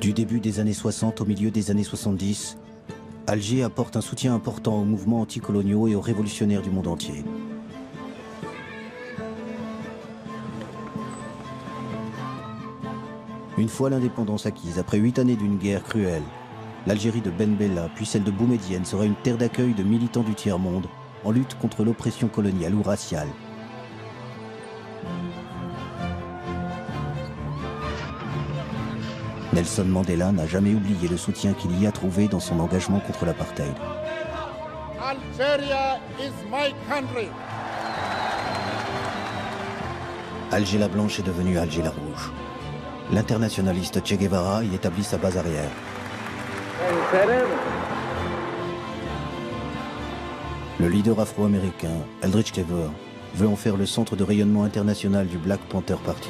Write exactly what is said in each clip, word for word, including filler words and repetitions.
Du début des années soixante au milieu des années soixante-dix, Alger apporte un soutien important aux mouvements anticoloniaux et aux révolutionnaires du monde entier. Une fois l'indépendance acquise, après huit années d'une guerre cruelle, l'Algérie de Ben Bella, puis celle de Boumedienne, sera une terre d'accueil de militants du tiers-monde en lutte contre l'oppression coloniale ou raciale. Nelson Mandela n'a jamais oublié le soutien qu'il y a trouvé dans son engagement contre l'apartheid. Algeria is my country. Alger la Blanche est devenue Alger la Rouge. L'internationaliste Che Guevara y établit sa base arrière. Le leader afro-américain, Eldridge Cleaver, veut en faire le centre de rayonnement international du Black Panther Party.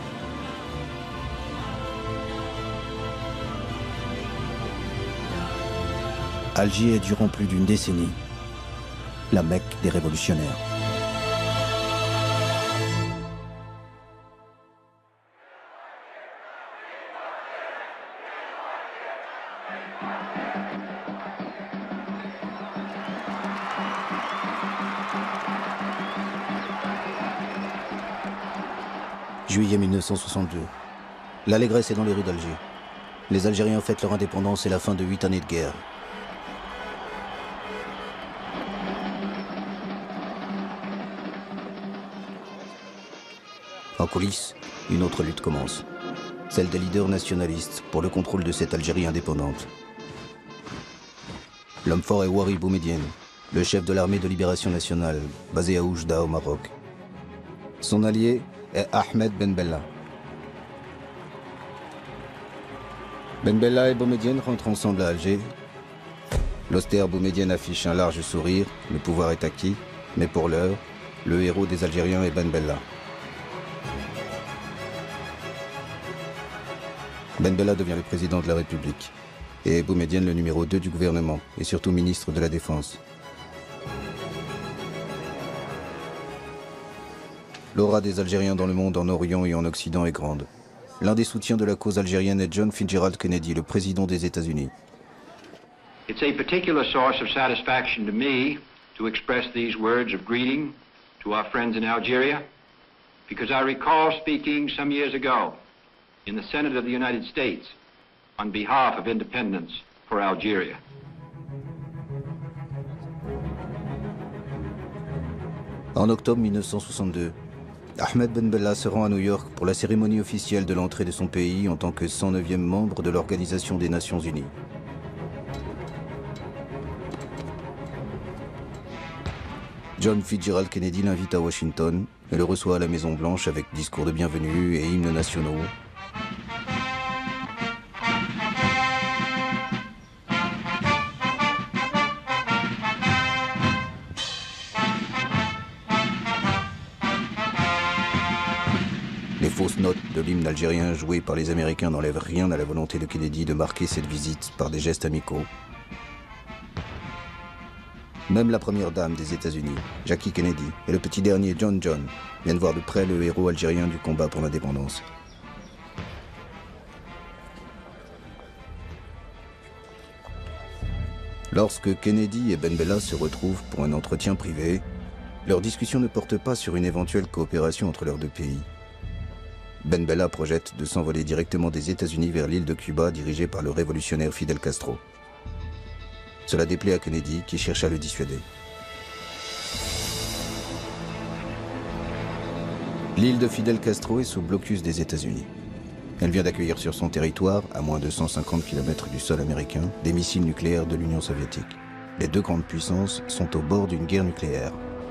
Alger est durant plus d'une décennie la Mecque des révolutionnaires. Juillet mille neuf cent soixante-deux. L'allégresse est dans les rues d'Alger. Les Algériens fêtent leur indépendance et la fin de huit années de guerre. En coulisses, une autre lutte commence. Celle des leaders nationalistes pour le contrôle de cette Algérie indépendante. L'homme fort est Ouari Boumedienne, le chef de l'armée de libération nationale, basé à Oujda au Maroc. Son allié est Ahmed Ben Bella. Ben Bella et Boumedienne rentrent ensemble à Alger. L'austère Boumedienne affiche un large sourire, le pouvoir est acquis, mais pour l'heure, le héros des Algériens est Ben Bella. Ben Bella devient le président de la République et Boumedienne le numéro deux du gouvernement et surtout ministre de la Défense. L'aura des Algériens dans le monde en Orient et en Occident est grande. L'un des soutiens de la cause algérienne est John Fitzgerald Kennedy, le président des États-Unis. It's a particular source of satisfaction to me to express these words of greeting to our friends in Algeria, because I recall speaking some years ago in the Senate of the United States on behalf of independence for Algeria. En octobre mille neuf cent soixante-deux, Ahmed Ben Bella se rend à New York pour la cérémonie officielle de l'entrée de son pays en tant que cent neuvième membre de l'Organisation des Nations Unies. John Fitzgerald Kennedy l'invite à Washington et le reçoit à la Maison-Blanche avec discours de bienvenue et hymnes nationaux. Les fausses notes de l'hymne algérien joué par les Américains n'enlèvent rien à la volonté de Kennedy de marquer cette visite par des gestes amicaux. Même la première dame des États-Unis, Jackie Kennedy, et le petit dernier John John viennent voir de près le héros algérien du combat pour l'indépendance. Lorsque Kennedy et Ben Bella se retrouvent pour un entretien privé, leur discussion ne porte pas sur une éventuelle coopération entre leurs deux pays. Ben Bella projette de s'envoler directement des États-Unis vers l'île de Cuba dirigée par le révolutionnaire Fidel Castro. Cela déplaît à Kennedy qui cherche à le dissuader. L'île de Fidel Castro est sous blocus des États-Unis. Elle vient d'accueillir sur son territoire, à moins de cent cinquante kilomètres du sol américain, des missiles nucléaires de l'Union soviétique. Les deux grandes puissances sont au bord d'une guerre nucléaire.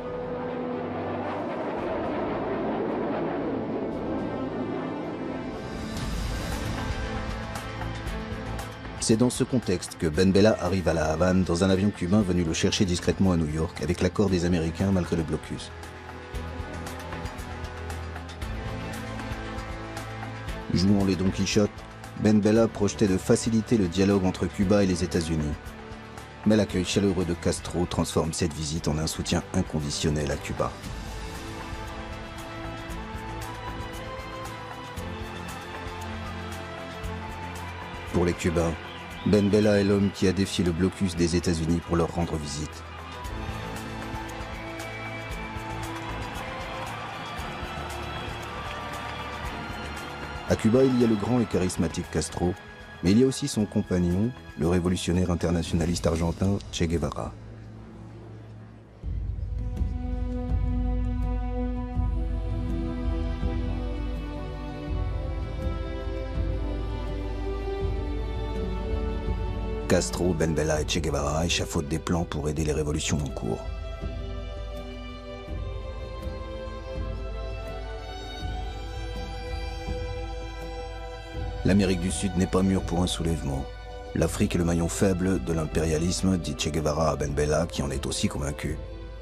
C'est dans ce contexte que Ben Bella arrive à La Havane dans un avion cubain venu le chercher discrètement à New York avec l'accord des Américains malgré le blocus. Jouant les Don Quichotte, Ben Bella projetait de faciliter le dialogue entre Cuba et les États-Unis. Mais l'accueil chaleureux de Castro transforme cette visite en un soutien inconditionnel à Cuba. Pour les Cubains, Ben Bella est l'homme qui a défié le blocus des États-Unis pour leur rendre visite. À Cuba, il y a le grand et charismatique Castro, mais il y a aussi son compagnon, le révolutionnaire internationaliste argentin Che Guevara. Castro, Ben Bella et Che Guevara échafaudent des plans pour aider les révolutions en cours. L'Amérique du Sud n'est pas mûre pour un soulèvement. L'Afrique est le maillon faible de l'impérialisme, dit Che Guevara à Ben Bella, qui en est aussi convaincu.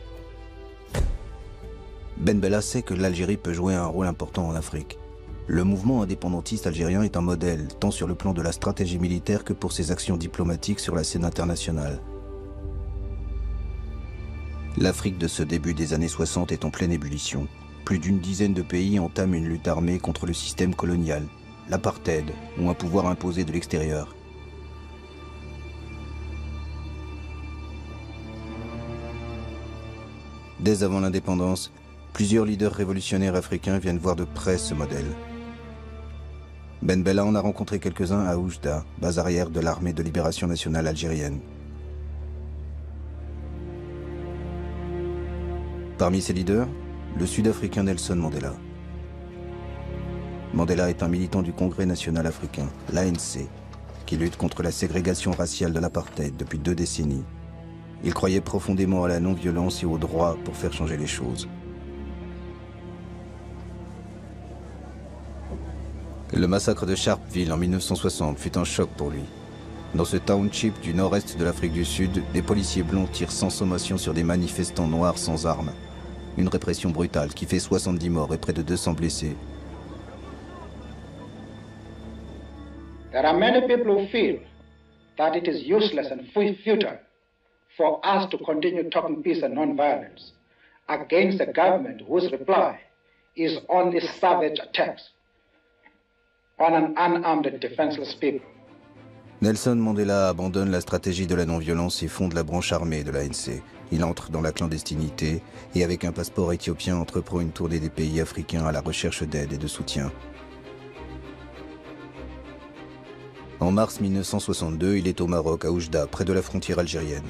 Ben Bella sait que l'Algérie peut jouer un rôle important en Afrique. Le mouvement indépendantiste algérien est un modèle, tant sur le plan de la stratégie militaire que pour ses actions diplomatiques sur la scène internationale. L'Afrique de ce début des années soixante est en pleine ébullition. Plus d'une dizaine de pays entament une lutte armée contre le système colonial, l'apartheid ou un pouvoir imposé de l'extérieur. Dès avant l'indépendance, plusieurs leaders révolutionnaires africains viennent voir de près ce modèle. Ben Bella en a rencontré quelques-uns à Oujda, base arrière de l'armée de libération nationale algérienne. Parmi ses leaders, le Sud-Africain Nelson Mandela. Mandela est un militant du Congrès national africain, l'A N C, qui lutte contre la ségrégation raciale de l'apartheid depuis deux décennies. Il croyait profondément à la non-violence et au droit pour faire changer les choses. Le massacre de Sharpeville en mille neuf cent soixante fut un choc pour lui. Dans ce township du nord-est de l'Afrique du Sud, des policiers blonds tirent sans sommation sur des manifestants noirs sans armes. Une répression brutale qui fait soixante-dix morts et près de deux cents blessés. There are many people who feel that it is useless and futile for us to continue talking peace and non-violence against a government whose reply is only savage attacks on an unarmed and defenseless people. Nelson Mandela abandonne la stratégie de la non-violence et fonde la branche armée de l'A N C. Il entre dans la clandestinité et avec un passeport éthiopien entreprend une tournée des pays africains à la recherche d'aide et de soutien. En mars mille neuf cent soixante-deux, il est au Maroc, à Oujda, près de la frontière algérienne.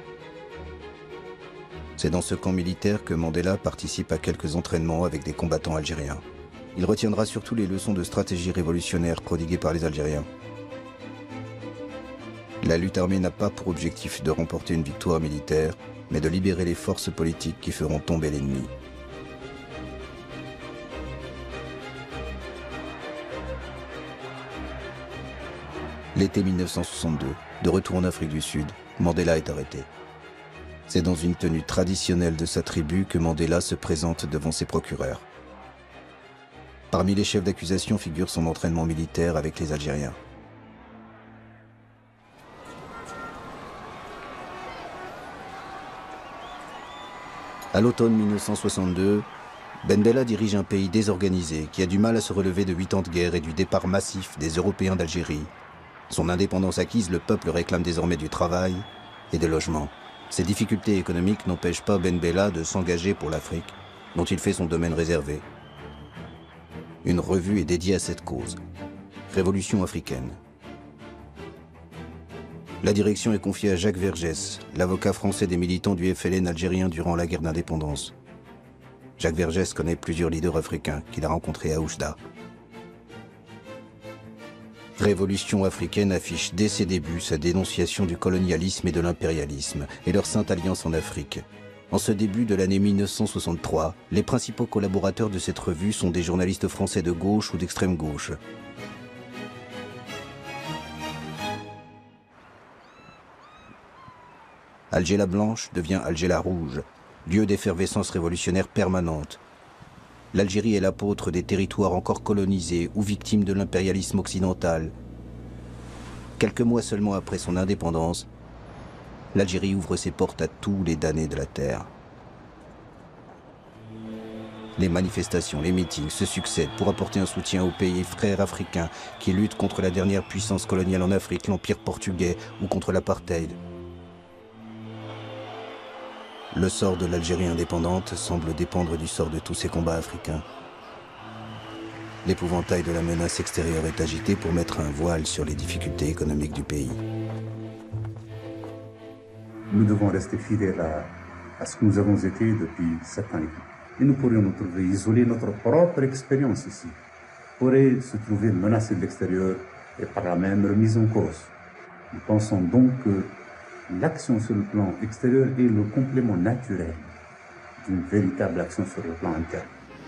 C'est dans ce camp militaire que Mandela participe à quelques entraînements avec des combattants algériens. Il retiendra surtout les leçons de stratégie révolutionnaire prodiguées par les Algériens. La lutte armée n'a pas pour objectif de remporter une victoire militaire, mais de libérer les forces politiques qui feront tomber l'ennemi. L'été mille neuf cent soixante-deux, de retour en Afrique du Sud, Mandela est arrêté. C'est dans une tenue traditionnelle de sa tribu que Mandela se présente devant ses procureurs. Parmi les chefs d'accusation figure son entraînement militaire avec les Algériens. À l'automne mille neuf cent soixante-deux, Ben Bella dirige un pays désorganisé qui a du mal à se relever de huit ans de guerre et du départ massif des Européens d'Algérie. Son indépendance acquise, le peuple réclame désormais du travail et des logements. Ces difficultés économiques n'empêchent pas Ben Bella de s'engager pour l'Afrique, dont il fait son domaine réservé. Une revue est dédiée à cette cause, Révolution africaine. La direction est confiée à Jacques Vergès, l'avocat français des militants du F L N algérien durant la guerre d'indépendance. Jacques Vergès connaît plusieurs leaders africains qu'il a rencontrés à Oujda. Révolution africaine affiche dès ses débuts sa dénonciation du colonialisme et de l'impérialisme et leur sainte alliance en Afrique. En ce début de l'année mille neuf cent soixante-trois, les principaux collaborateurs de cette revue sont des journalistes français de gauche ou d'extrême gauche. Alger la Blanche devient Alger la Rouge, lieu d'effervescence révolutionnaire permanente. L'Algérie est l'apôtre des territoires encore colonisés ou victimes de l'impérialisme occidental. Quelques mois seulement après son indépendance, l'Algérie ouvre ses portes à tous les damnés de la terre. Les manifestations, les meetings se succèdent pour apporter un soutien aux pays frères africains qui luttent contre la dernière puissance coloniale en Afrique, l'Empire portugais, ou contre l'apartheid. Le sort de l'Algérie indépendante semble dépendre du sort de tous ces combats africains. L'épouvantail de la menace extérieure est agité pour mettre un voile sur les difficultés économiques du pays. Nous devons rester fidèles à, à ce que nous avons été depuis sept ans et demi. Et nous pourrions nous trouver isolés, notre propre expérience ici pourrait se trouver menacée de l'extérieur et par la même remise en cause. Nous pensons donc que l'action sur le plan extérieur est le complément naturel d'une véritable action sur le plan interne.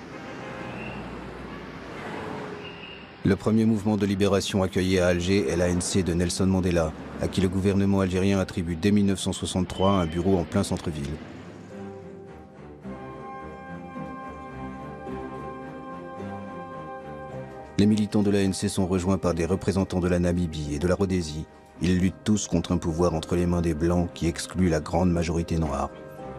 Le premier mouvement de libération accueilli à Alger est l'A N C de Nelson Mandela, à qui le gouvernement algérien attribue dès mille neuf cent soixante-trois un bureau en plein centre-ville. Les militants de l'A N C sont rejoints par des représentants de la Namibie et de la Rhodésie. Ils luttent tous contre un pouvoir entre les mains des Blancs qui exclut la grande majorité noire.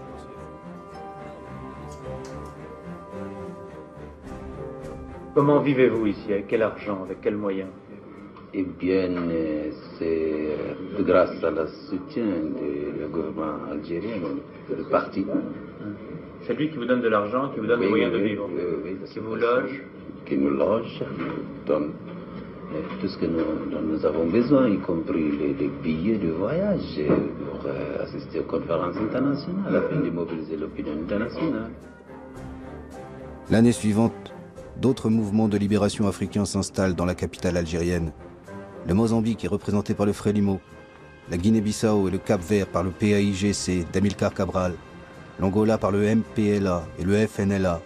Comment vivez-vous ici? Avec quel argent? Avec quels moyens? Eh bien, c'est grâce à le soutien du gouvernement algérien, du parti. C'est lui qui vous donne de l'argent, qui vous donne oui, des moyens oui, de vivre, oui, oui, qui vous loge? Qui nous loge, nous donne tout ce que nous, dont nous avons besoin, y compris les, les billets de voyage pour euh, assister aux conférences internationales, afin de mobiliser l'opinion internationale. L'année suivante, d'autres mouvements de libération africains s'installent dans la capitale algérienne. Le Mozambique est représenté par le Frélimo, la Guinée-Bissau et le Cap-Vert par le P A I G C d'Amilcar Cabral, l'Angola par le M P L A et le F N L A.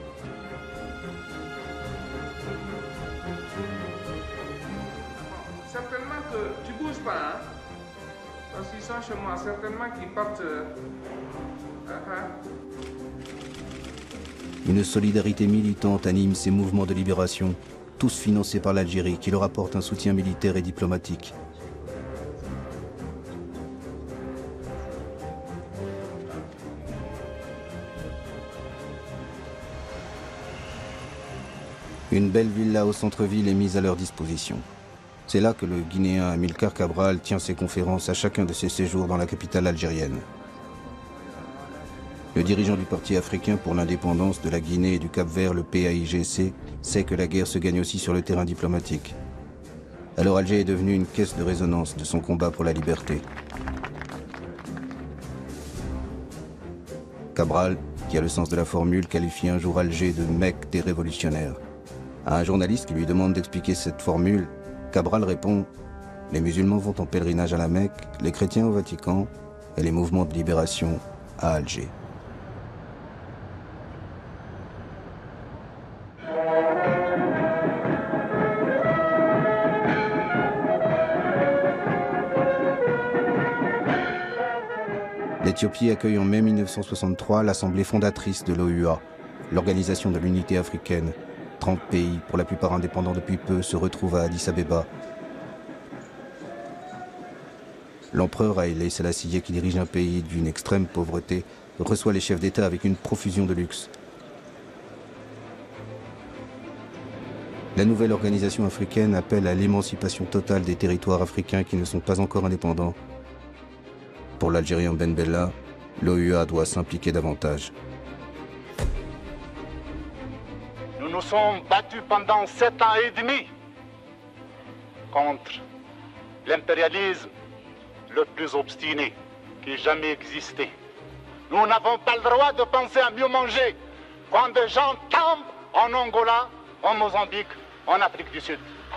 Certainement que tu bouges pas, hein? Parce qu'ils sont chez moi, certainement qu'ils partent. Euh, uh-huh. Une solidarité militante anime ces mouvements de libération, tous financés par l'Algérie, qui leur apporte un soutien militaire et diplomatique. Une belle villa au centre-ville est mise à leur disposition. C'est là que le Guinéen Amilcar Cabral tient ses conférences à chacun de ses séjours dans la capitale algérienne. Le dirigeant du Parti africain pour l'indépendance de la Guinée et du Cap-Vert, le P A I G C, sait que la guerre se gagne aussi sur le terrain diplomatique. Alors Alger est devenu une caisse de résonance de son combat pour la liberté. Cabral, qui a le sens de la formule, qualifie un jour Alger de Mecque des révolutionnaires. À un journaliste qui lui demande d'expliquer cette formule, Cabral répond « Les musulmans vont en pèlerinage à la Mecque, les chrétiens au Vatican et les mouvements de libération à Alger. » L'Éthiopie accueille en mai mille neuf cent soixante-trois l'assemblée fondatrice de l'O U A, l'Organisation de l'Unité africaine. trente pays, pour la plupart indépendants depuis peu, se retrouvent à Addis Abeba. L'empereur Haïlé Sélassié, qui dirige un pays d'une extrême pauvreté, reçoit les chefs d'État avec une profusion de luxe. La nouvelle organisation africaine appelle à l'émancipation totale des territoires africains qui ne sont pas encore indépendants. Pour l'Algérien Ben Bella, l'O U A doit s'impliquer davantage. Nous nous sommes battus pendant sept ans et demi contre l'impérialisme le plus obstiné qui ait jamais existé. Nous n'avons pas le droit de penser à mieux manger quand des gens tombent en Angola, en Mozambique, en Afrique du Sud.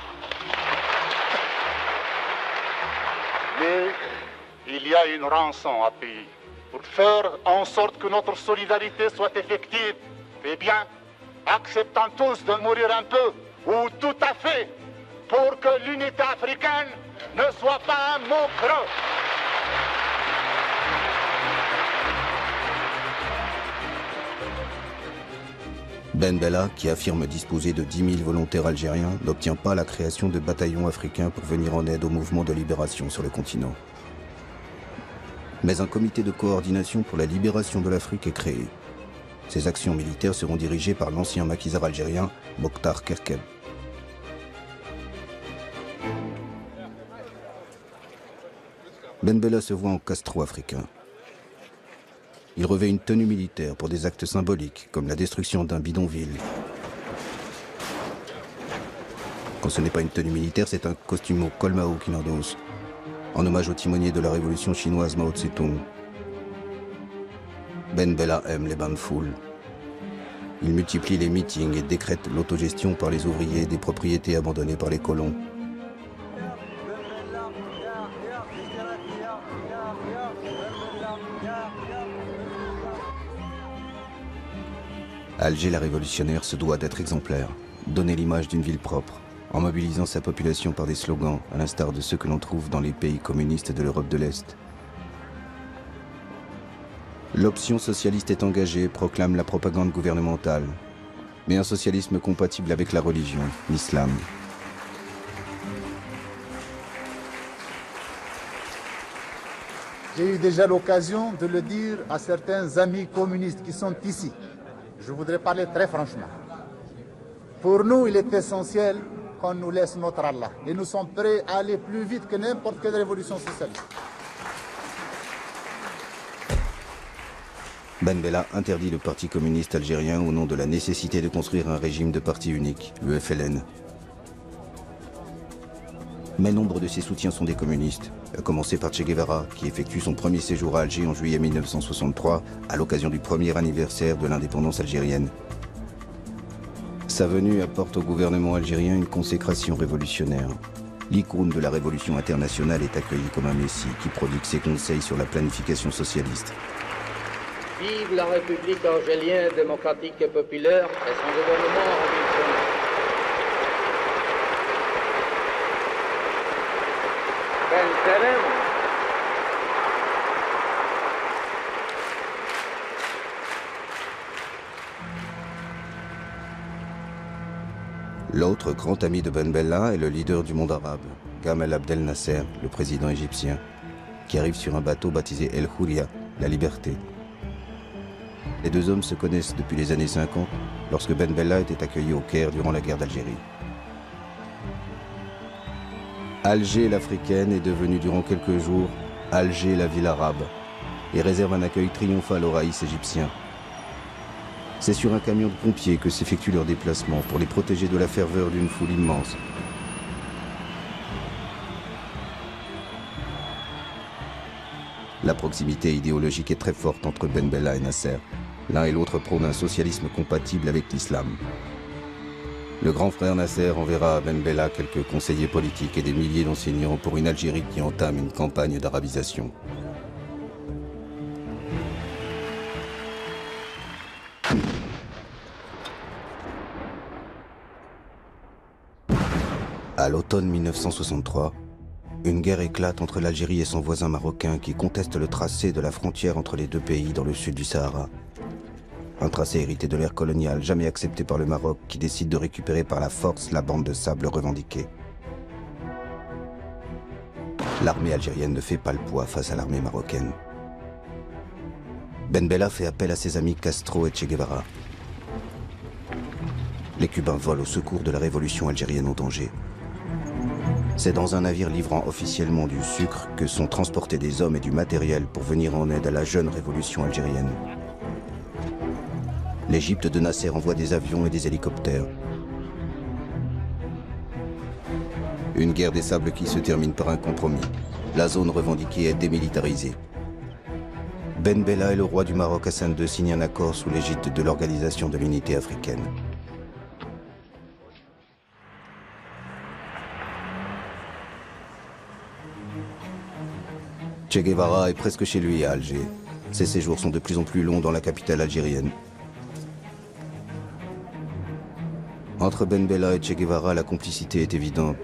Mais il y a une rançon à payer pour faire en sorte que notre solidarité soit effective. Eh bien, acceptons tous de mourir un peu, ou tout à fait, pour que l'unité africaine ne soit pas un mot creux. Ben Bella, qui affirme disposer de dix mille volontaires algériens, n'obtient pas la création de bataillons africains pour venir en aide au mouvement de libération sur le continent. Mais un comité de coordination pour la libération de l'Afrique est créé. Ses actions militaires seront dirigées par l'ancien maquisard algérien Mokhtar Kerkeb. Ben Bella se voit en Castro africain. Il revêt une tenue militaire pour des actes symboliques, comme la destruction d'un bidonville. Quand ce n'est pas une tenue militaire, c'est un costume au col Mao qu'il endosse, en hommage au timonier de la révolution chinoise Mao Tse-tung. Ben Bella aime les bains de foule. Il multiplie les meetings et décrète l'autogestion par les ouvriers des propriétés abandonnées par les colons. Alger la révolutionnaire se doit d'être exemplaire, donner l'image d'une ville propre, en mobilisant sa population par des slogans, à l'instar de ceux que l'on trouve dans les pays communistes de l'Europe de l'Est. L'option socialiste est engagée, proclame la propagande gouvernementale, mais un socialisme compatible avec la religion, l'islam. J'ai eu déjà l'occasion de le dire à certains amis communistes qui sont ici. Je voudrais parler très franchement. Pour nous, il est essentiel qu'on nous laisse notre Allah. Et nous sommes prêts à aller plus vite que n'importe quelle révolution socialiste. Ben Bella interdit le Parti communiste algérien au nom de la nécessité de construire un régime de parti unique, le F L N. Mais nombre de ses soutiens sont des communistes, à commencer par Che Guevara, qui effectue son premier séjour à Alger en juillet mille neuf cent soixante-trois, à l'occasion du premier anniversaire de l'indépendance algérienne. Sa venue apporte au gouvernement algérien une consécration révolutionnaire. L'icône de la révolution internationale est accueillie comme un messie qui prodigue ses conseils sur la planification socialiste. Vive la République algérienne démocratique et populaire et son gouvernement révolutionnaire. Ben Salem. L'autre grand ami de Ben Bella est le leader du monde arabe, Gamal Abdel Nasser, le président égyptien, qui arrive sur un bateau baptisé El Houria, la liberté. Les deux hommes se connaissent depuis les années cinquante, lorsque Ben Bella était accueilli au Caire durant la guerre d'Algérie. Alger l'africaine est devenue durant quelques jours Alger la ville arabe et réserve un accueil triomphal aux raïs égyptiens. C'est sur un camion de pompiers que s'effectue leur déplacement pour les protéger de la ferveur d'une foule immense. La proximité idéologique est très forte entre Ben Bella et Nasser. L'un et l'autre prônent un socialisme compatible avec l'islam. Le grand frère Nasser enverra à Ben Bella quelques conseillers politiques et des milliers d'enseignants pour une Algérie qui entame une campagne d'arabisation. À l'automne mille neuf cent soixante-trois, une guerre éclate entre l'Algérie et son voisin marocain qui conteste le tracé de la frontière entre les deux pays dans le sud du Sahara. Un tracé hérité de l'ère coloniale, jamais accepté par le Maroc, qui décide de récupérer par la force la bande de sable revendiquée. L'armée algérienne ne fait pas le poids face à l'armée marocaine. Ben Bella fait appel à ses amis Castro et Che Guevara. Les Cubains volent au secours de la révolution algérienne en danger. C'est dans un navire livrant officiellement du sucre que sont transportés des hommes et du matériel pour venir en aide à la jeune révolution algérienne. L'Égypte de Nasser envoie des avions et des hélicoptères. Une guerre des sables qui se termine par un compromis. La zone revendiquée est démilitarisée. Ben Bella et le roi du Maroc Hassan deux signent un accord sous l'égide de l'Organisation de l'Unité africaine. Che Guevara est presque chez lui à Alger. Ses séjours sont de plus en plus longs dans la capitale algérienne. Entre Ben Bella et Che Guevara, la complicité est évidente.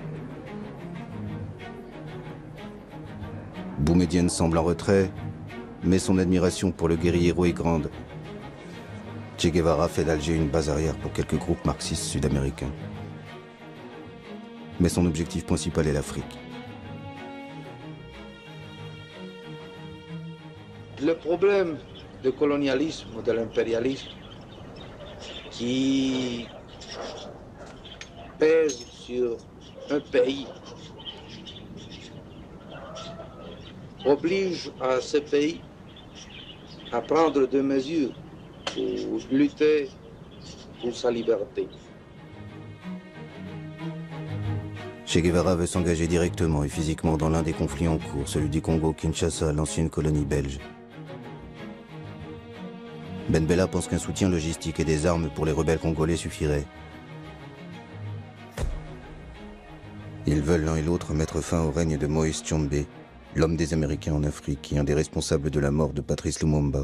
Boumedienne semble en retrait, mais son admiration pour le guerriero est grande. Che Guevara fait d'Alger une base arrière pour quelques groupes marxistes sud-américains. Mais son objectif principal est l'Afrique. Le problème du colonialisme ou de l'impérialisme qui pèse sur un pays oblige à ce pays à prendre des mesures pour lutter pour sa liberté. Che Guevara veut s'engager directement et physiquement dans l'un des conflits en cours, celui du Congo-Kinshasa, l'ancienne colonie belge. Ben Bella pense qu'un soutien logistique et des armes pour les rebelles congolais suffirait. Ils veulent l'un et l'autre mettre fin au règne de Moïse Tshombe, l'homme des Américains en Afrique et un des responsables de la mort de Patrice Lumumba.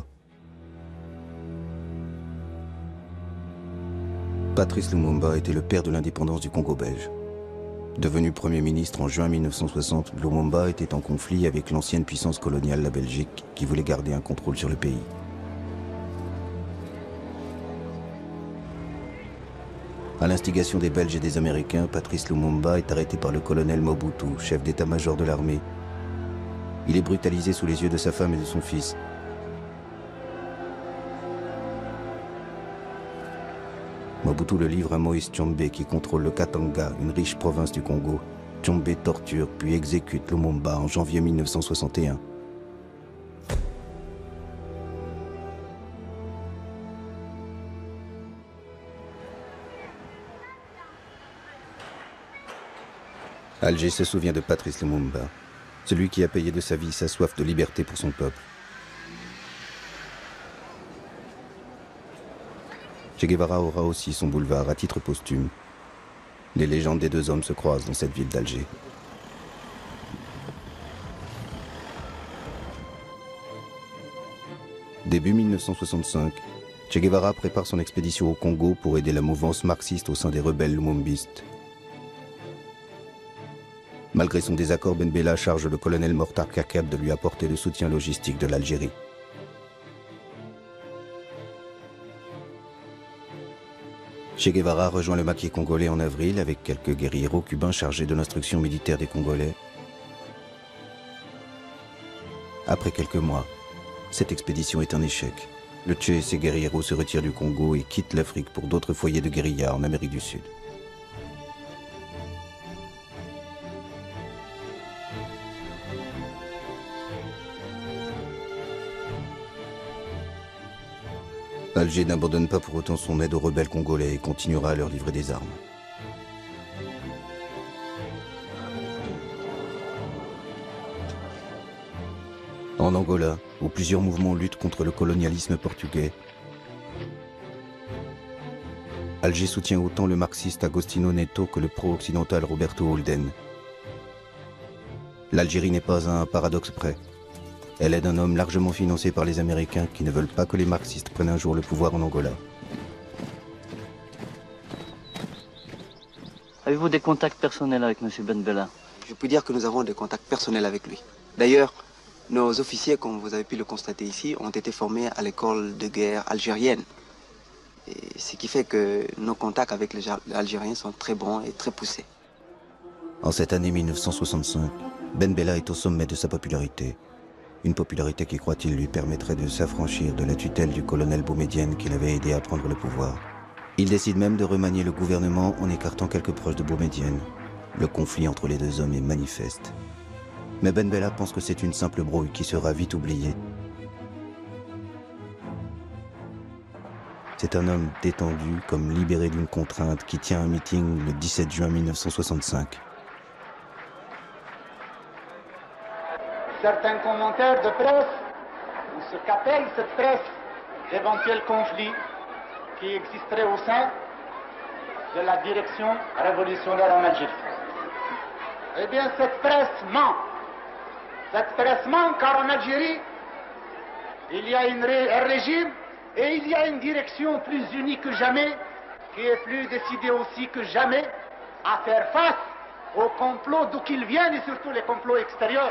Patrice Lumumba était le père de l'indépendance du Congo belge. Devenu Premier ministre en juin mille neuf cent soixante, Lumumba était en conflit avec l'ancienne puissance coloniale, la Belgique, qui voulait garder un contrôle sur le pays. À l'instigation des Belges et des Américains, Patrice Lumumba est arrêté par le colonel Mobutu, chef d'état-major de l'armée. Il est brutalisé sous les yeux de sa femme et de son fils. Mobutu le livre à Moïse Tshombe qui contrôle le Katanga, une riche province du Congo. Tshombe torture puis exécute Lumumba en janvier mille neuf cent soixante et un. Alger se souvient de Patrice Lumumba, celui qui a payé de sa vie sa soif de liberté pour son peuple. Che Guevara aura aussi son boulevard à titre posthume. Les légendes des deux hommes se croisent dans cette ville d'Alger. Début mille neuf cent soixante-cinq, Che Guevara prépare son expédition au Congo pour aider la mouvance marxiste au sein des rebelles lumumbistes. Malgré son désaccord, Ben Bella charge le colonel Mortar Kakab de lui apporter le soutien logistique de l'Algérie. Che Guevara rejoint le maquis congolais en avril avec quelques guérilleros cubains chargés de l'instruction militaire des Congolais. Après quelques mois, cette expédition est un échec. Le Che et ses guérilleros se retirent du Congo et quittent l'Afrique pour d'autres foyers de guérilla en Amérique du Sud. Alger n'abandonne pas pour autant son aide aux rebelles congolais et continuera à leur livrer des armes. En Angola, où plusieurs mouvements luttent contre le colonialisme portugais, Alger soutient autant le marxiste Agostinho Neto que le pro-occidental Roberto Holden. L'Algérie n'est pas à un paradoxe près. Elle aide un homme largement financé par les Américains qui ne veulent pas que les marxistes prennent un jour le pouvoir en Angola. Avez-vous des contacts personnels avec M. Ben Bella? Je peux dire que nous avons des contacts personnels avec lui. D'ailleurs, nos officiers, comme vous avez pu le constater ici, ont été formés à l'école de guerre algérienne. Et ce qui fait que nos contacts avec les Algériens sont très bons et très poussés. En cette année mille neuf cent soixante-cinq, Ben Bella est au sommet de sa popularité. Une popularité qui, croit-il, lui permettrait de s'affranchir de la tutelle du colonel Boumedienne qui l'avait aidé à prendre le pouvoir. Il décide même de remanier le gouvernement en écartant quelques proches de Boumedienne. Le conflit entre les deux hommes est manifeste. Mais Ben Bella pense que c'est une simple brouille qui sera vite oubliée. C'est un homme détendu, comme libéré d'une contrainte, qui tient un meeting le dix-sept juin mille neuf cent soixante-cinq. Certains commentaires de presse, ou ce qu'appelle cette presse, d'éventuels conflits qui existeraient au sein de la direction révolutionnaire en Algérie. Eh bien, cette presse ment. Cette presse ment car en Algérie, il y a une ré un régime et il y a une direction plus unie que jamais, qui est plus décidée aussi que jamais à faire face aux complots d'où qu'ils viennent et surtout les complots extérieurs.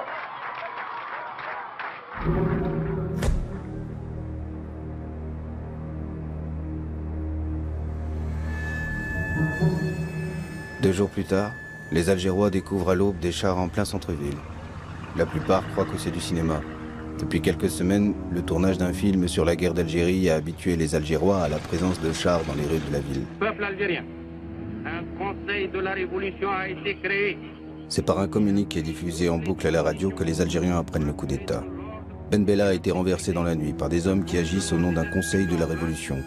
Deux jours plus tard, les Algérois découvrent à l'aube des chars en plein centre-ville. La plupart croient que c'est du cinéma. Depuis quelques semaines, le tournage d'un film sur la guerre d'Algérie a habitué les Algérois à la présence de chars dans les rues de la ville. Peuple algérien, un conseil de la révolution a été créé. C'est par un communiqué diffusé en boucle à la radio que les Algériens apprennent le coup d'État. Ben Bella a été renversé dans la nuit par des hommes qui agissent au nom d'un conseil de la révolution.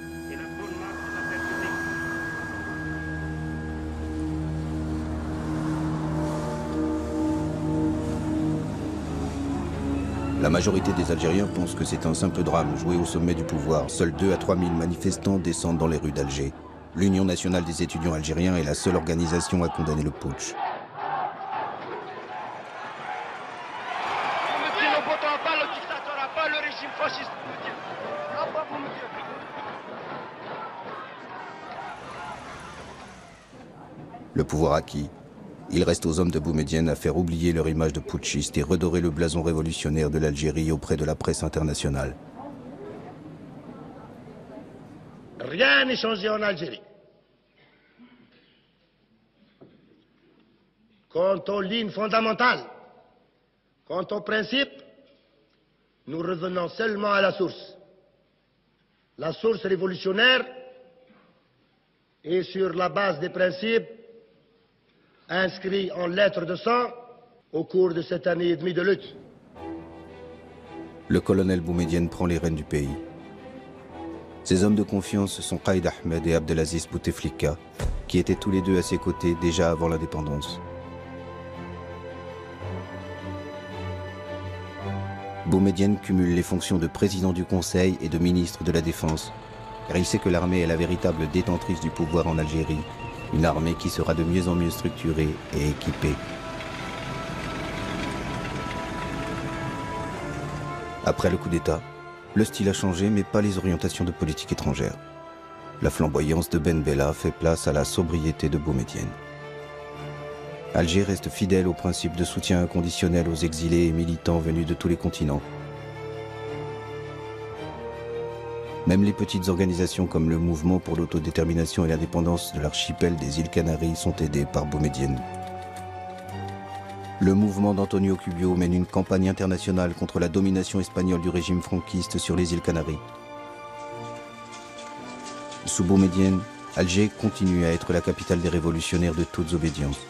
La majorité des Algériens pensent que c'est un simple drame joué au sommet du pouvoir. Seuls deux à trois mille manifestants descendent dans les rues d'Alger. L'Union nationale des étudiants algériens est la seule organisation à condamner le putsch. Le pouvoir acquis, il reste aux hommes de Boumedienne à faire oublier leur image de putschiste et redorer le blason révolutionnaire de l'Algérie auprès de la presse internationale. Rien n'est changé en Algérie. Quant aux lignes fondamentales, quant aux principes, nous revenons seulement à la source. La source révolutionnaire est sur la base des principes inscrits en lettres de sang au cours de cette année et demie de lutte. Le colonel Boumedienne prend les rênes du pays. Ses hommes de confiance sont Qaïd Ahmed et Abdelaziz Bouteflika, qui étaient tous les deux à ses côtés déjà avant l'indépendance. Boumedienne cumule les fonctions de président du Conseil et de ministre de la Défense, car il sait que l'armée est la véritable détentrice du pouvoir en Algérie, une armée qui sera de mieux en mieux structurée et équipée. Après le coup d'État, le style a changé, mais pas les orientations de politique étrangère. La flamboyance de Ben Bella fait place à la sobriété de Boumedienne. Alger reste fidèle au principe de soutien inconditionnel aux exilés et militants venus de tous les continents. Même les petites organisations comme le Mouvement pour l'autodétermination et l'indépendance de l'archipel des îles Canaries sont aidées par Boumedienne. Le mouvement d'Antonio Cubio mène une campagne internationale contre la domination espagnole du régime franquiste sur les îles Canaries. Sous Boumedienne, Alger continue à être la capitale des révolutionnaires de toutes obédiences.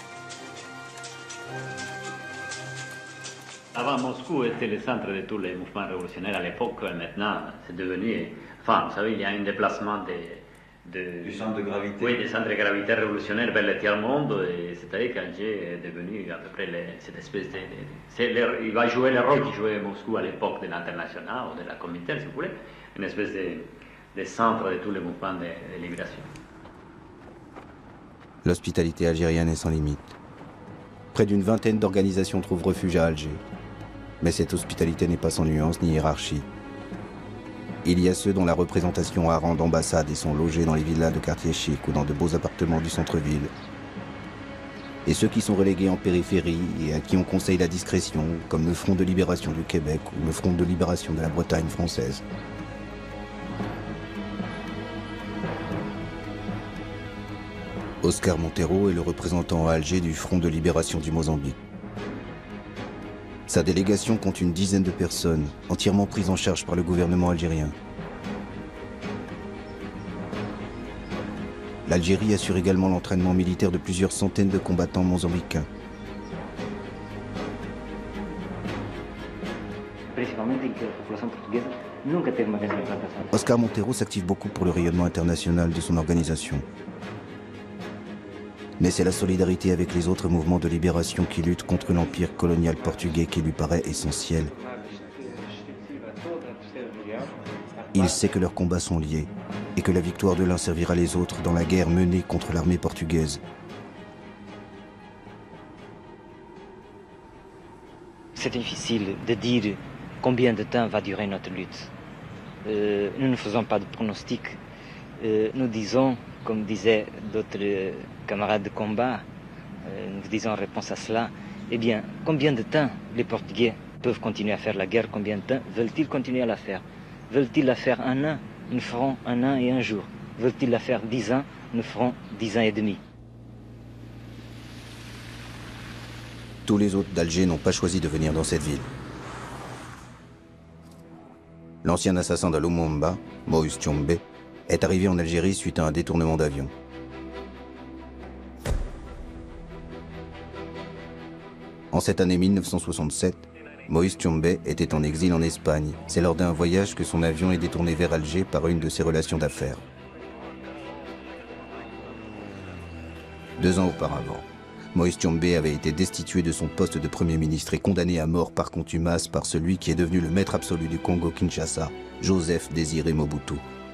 Avant, Moscou était le centre de tous les mouvements révolutionnaires à l'époque. Maintenant, c'est devenu... Enfin, vous savez, il y a un déplacement de, de, du centre de gravité. Oui, des centres de gravité révolutionnaires vers le tiers-monde. C'est-à-dire qu'Alger est devenu à peu près les, cette espèce de... de le, il va jouer le rôle qu'il jouait Moscou à l'époque de l'international ou de la Comintern, si vous voulez. Une espèce de, de centre de tous les mouvements de, de libération. L'hospitalité algérienne est sans limite. Près d'une vingtaine d'organisations trouvent refuge à Alger. Mais cette hospitalité n'est pas sans nuance ni hiérarchie. Il y a ceux dont la représentation a rang d'ambassade et sont logés dans les villas de quartiers chics ou dans de beaux appartements du centre-ville. Et ceux qui sont relégués en périphérie et à qui on conseille la discrétion, comme le Front de libération du Québec ou le Front de libération de la Bretagne française. Oscar Montero est le représentant à Alger du Front de libération du Mozambique. Sa délégation compte une dizaine de personnes, entièrement prises en charge par le gouvernement algérien. L'Algérie assure également l'entraînement militaire de plusieurs centaines de combattants mozambicains. Oscar Montero s'active beaucoup pour le rayonnement international de son organisation. Mais c'est la solidarité avec les autres mouvements de libération qui luttent contre l'empire colonial portugais qui lui paraît essentiel. Il sait que leurs combats sont liés et que la victoire de l'un servira les autres dans la guerre menée contre l'armée portugaise. C'est difficile de dire combien de temps va durer notre lutte. Euh, nous ne faisons pas de pronostics. Euh, nous disons, comme disaient d'autres camarades de combat, euh, nous disons en réponse à cela, eh bien, combien de temps les Portugais peuvent continuer à faire la guerre? Combien de temps veulent-ils continuer à la faire? Veulent-ils la faire un an? Nous ferons un an et un jour. Veulent-ils la faire dix ans? Nous ferons dix ans et demi. Tous les autres d'Alger n'ont pas choisi de venir dans cette ville. L'ancien assassin de Lumumba, Moïse Tchombe, est arrivé en Algérie suite à un détournement d'avion. En cette année mille neuf cent soixante-sept, Moïse Tchombe était en exil en Espagne. C'est lors d'un voyage que son avion est détourné vers Alger par une de ses relations d'affaires. Deux ans auparavant, Moïse Tchombe avait été destitué de son poste de Premier ministre et condamné à mort par contumace par celui qui est devenu le maître absolu du Congo-Kinshasa, Joseph Désiré Mobutu.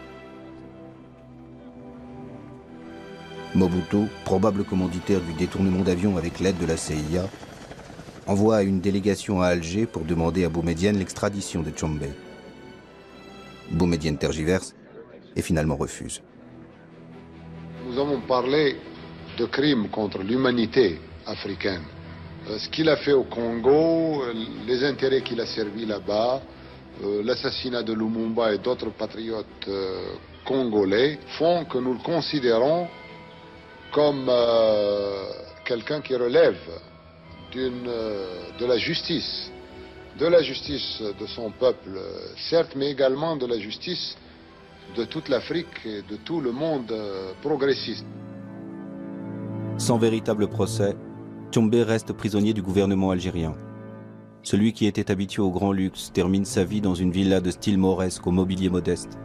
Mobutu, probable commanditaire du détournement d'avion avec l'aide de la C I A, envoie une délégation à Alger pour demander à Boumedienne l'extradition de Tchombe. Boumedienne tergiverse et finalement refuse. Nous avons parlé de crimes contre l'humanité africaine. Euh, ce qu'il a fait au Congo, euh, les intérêts qu'il a servis là-bas, euh, l'assassinat de Lumumba et d'autres patriotes euh, congolais font que nous le considérons comme euh, quelqu'un qui relève d'une, euh, de la justice, de la justice de son peuple, certes, mais également de la justice de toute l'Afrique et de tout le monde euh, progressiste. Sans véritable procès, Tchombe reste prisonnier du gouvernement algérien. Celui qui était habitué au grand luxe termine sa vie dans une villa de style mauresque au mobilier modeste.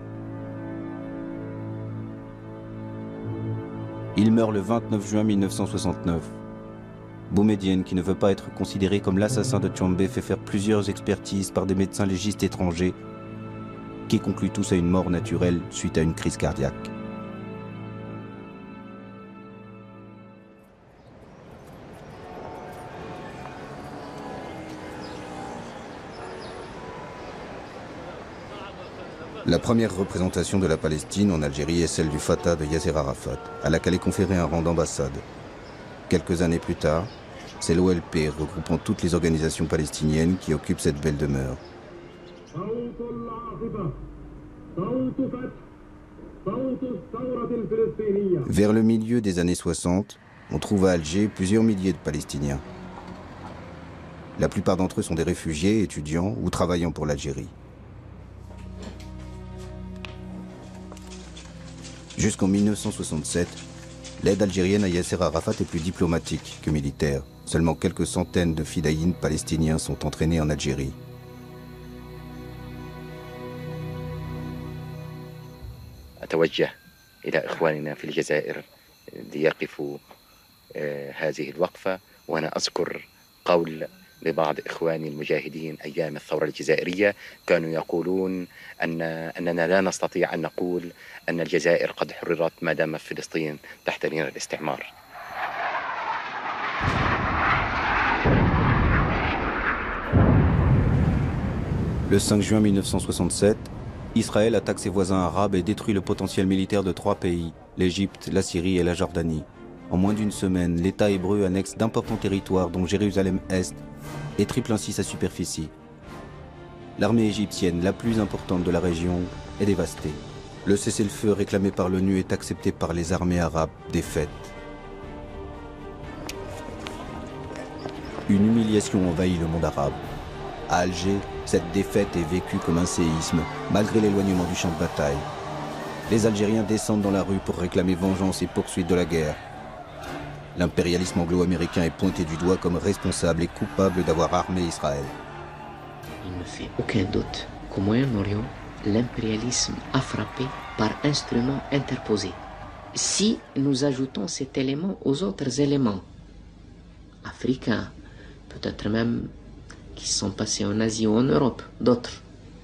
Il meurt le vingt-neuf juin mille neuf cent soixante-neuf. Boumedienne, qui ne veut pas être considéré comme l'assassin de Tchombe, fait faire plusieurs expertises par des médecins légistes étrangers qui concluent tous à une mort naturelle suite à une crise cardiaque. La première représentation de la Palestine en Algérie est celle du Fatah de Yasser Arafat, à laquelle est conféré un rang d'ambassade. Quelques années plus tard, c'est l'O L P regroupant toutes les organisations palestiniennes qui occupent cette belle demeure. Vers le milieu des années soixante, on trouve à Alger plusieurs milliers de Palestiniens. La plupart d'entre eux sont des réfugiés, étudiants ou travaillant pour l'Algérie. Jusqu'en mille neuf cent soixante-sept, l'aide algérienne à Yasser Arafat est plus diplomatique que militaire. Seulement quelques centaines de fidayines palestiniens sont entraînés en Algérie. أتوجه إلى إخواننا في الجزائر ليقفوا هذه الوقفة، وأنا أذكر قول لبعض إخواني المجاهدين أيام الثورة الجزائرية كانوا يقولون أن أننا لا نستطيع أن نقول أن الجزائر قد حررت ما دام فلسطين تحت نير الاستعمار. Le cinq juin mille neuf cent soixante-sept, Israël attaque ses voisins arabes et détruit le potentiel militaire de trois pays, l'Égypte, la Syrie et la Jordanie. En moins d'une semaine, l'État hébreu annexe d'importants territoires dont Jérusalem-Est et triple ainsi sa superficie. L'armée égyptienne, la plus importante de la région, est dévastée. Le cessez-le-feu réclamé par l'ONU est accepté par les armées arabes défaites. Une humiliation envahit le monde arabe. À Alger, cette défaite est vécue comme un séisme, malgré l'éloignement du champ de bataille. Les Algériens descendent dans la rue pour réclamer vengeance et poursuite de la guerre. L'impérialisme anglo-américain est pointé du doigt comme responsable et coupable d'avoir armé Israël. Il ne fait aucun doute qu'au Moyen-Orient, l'impérialisme a frappé par instruments interposés. Si nous ajoutons cet élément aux autres éléments africains, peut-être même qui sont passés en Asie ou en Europe, d'autres,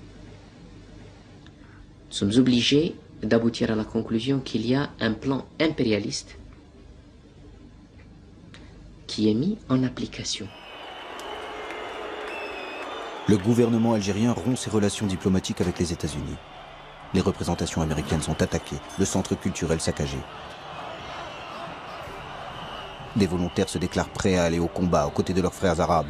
nous sommes obligés d'aboutir à la conclusion qu'il y a un plan impérialiste qui est mis en application. Le gouvernement algérien rompt ses relations diplomatiques avec les États-Unis. Les représentations américaines sont attaquées, le centre culturel saccagé. Des volontaires se déclarent prêts à aller au combat aux côtés de leurs frères arabes.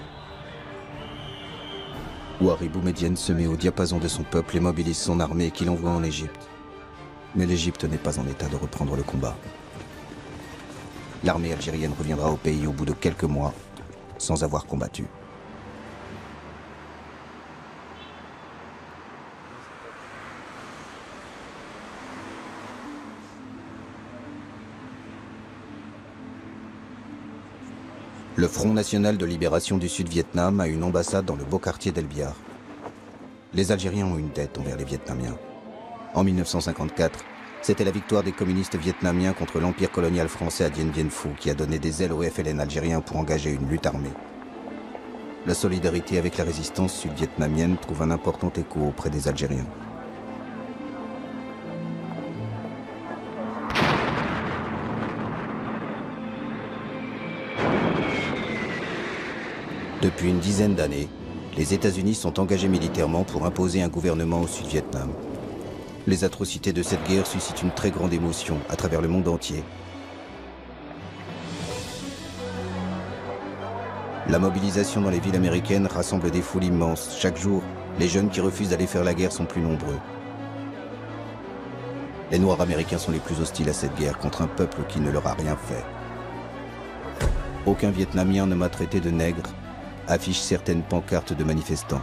Ouari Boumedienne se met au diapason de son peuple et mobilise son armée qu'il envoie en Égypte. Mais l'Égypte n'est pas en état de reprendre le combat. L'armée algérienne reviendra au pays au bout de quelques mois, sans avoir combattu. Le Front national de libération du Sud-Vietnam a une ambassade dans le beau quartier d'El Biar. Les Algériens ont une dette envers les Vietnamiens. En mille neuf cent cinquante-quatre, c'était la victoire des communistes vietnamiens contre l'empire colonial français à Dien Bien Phu qui a donné des ailes au F L N algérien pour engager une lutte armée. La solidarité avec la résistance sud-vietnamienne trouve un important écho auprès des Algériens. Depuis une dizaine d'années, les États-Unis sont engagés militairement pour imposer un gouvernement au Sud-Vietnam. Les atrocités de cette guerre suscitent une très grande émotion à travers le monde entier. La mobilisation dans les villes américaines rassemble des foules immenses. Chaque jour, les jeunes qui refusent d'aller faire la guerre sont plus nombreux. Les Noirs américains sont les plus hostiles à cette guerre contre un peuple qui ne leur a rien fait. Aucun Vietnamien ne m'a traité de nègre, affichent certaines pancartes de manifestants.